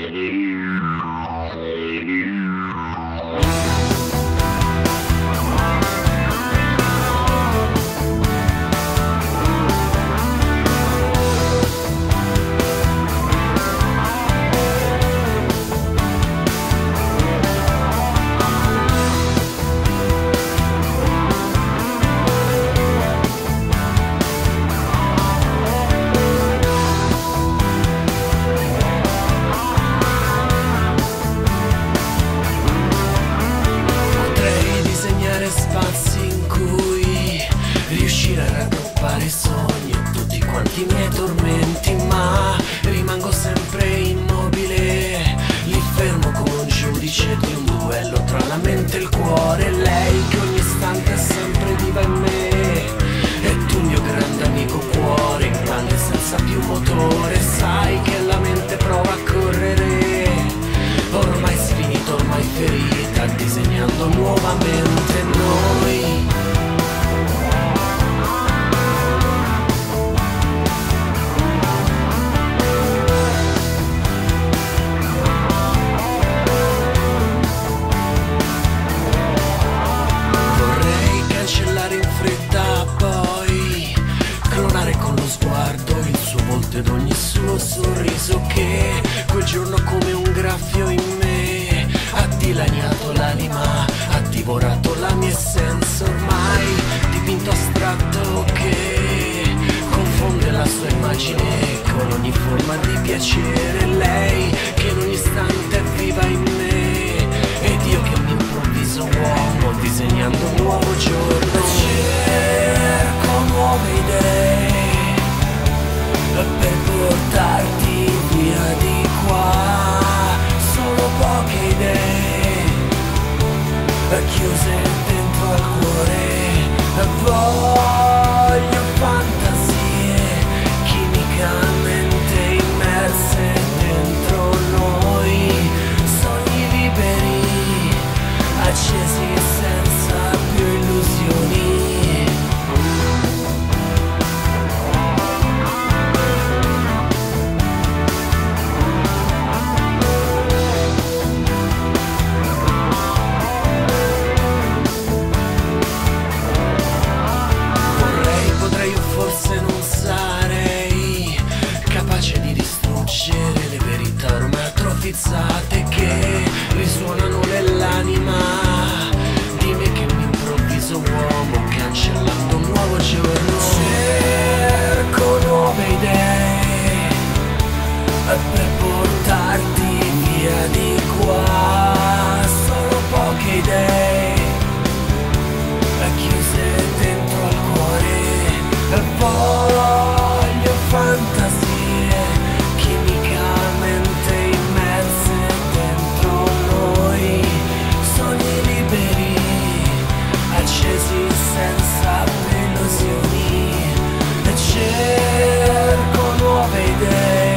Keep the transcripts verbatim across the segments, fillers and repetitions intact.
Spazi in cui riuscire a raggruppare i sogni e tutti quanti i miei tormenti, ma rimango sempre immobile, lì fermo come un giudice di un duello tra la mente e il cuore. Lei che ogni istante è sempre viva in me, e tu mio grande amico cuore, in grande senza più motore. Sai che la mente prova a correre, ormai sfinito, ormai ferita, disegnando nuovamente noi. Vorrei cancellare in fretta, poi clonare con lo sguardo il suo volto ed ogni suo sorriso, che quel giorno come un graffio in me ha dilaniato l'anima, ha divorato la mia essenza, ormai dipinto astratto che confonde la sua immagine con ogni forma di piacere. Lei che in ogni istante è viva in me, ed io che mi improvviso uomo, disegnando un nuovo giorno. Cerco nuove idee per portarti via di qua, solo poche idee chiuse dentro al cuore. Voglio fantasie chimicamente immerse dentro noi, sogni liberi, accesi senza più illusioni. Forse non sarei capace di distruggere le verità ormai atrofizzate che risuonano nell'anima di me che mi improvviso uomo, cancellando un nuovo giorno. Cerco nuove idee per portarti via di qua, solo poche idee chiuse dentro al cuore. Voglio fantasie chimicamente immerse dentro noi, sogni liberi, accesi senza illusioni. E cerco nuove idee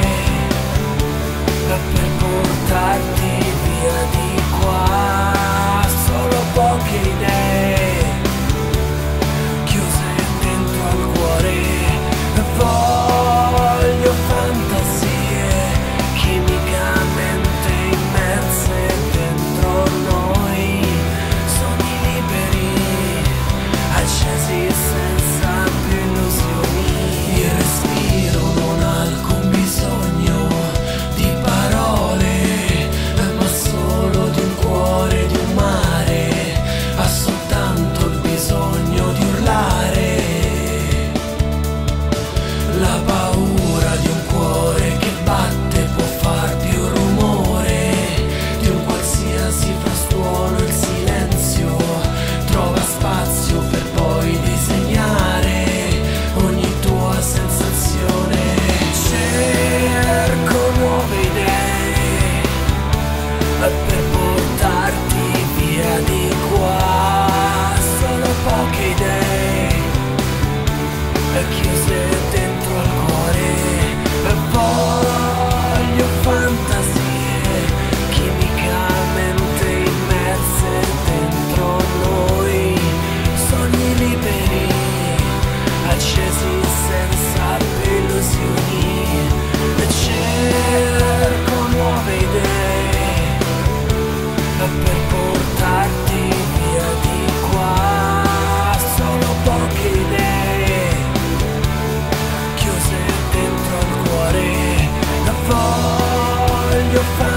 per portarti via di qua, solo poche idee voglio fantasie chimicamente immerse dentro noi, sogni liberi, accesi senza più illusioni. Il respiro non ha alcun bisogno di parole, voglio fare